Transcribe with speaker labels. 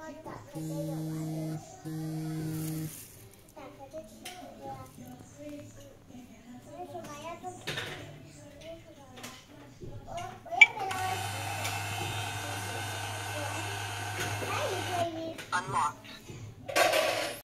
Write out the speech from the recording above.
Speaker 1: 打开就有完了。打开就挺好的。为什么要做？为什么呀？我又没拿洗手。还有一个衣服。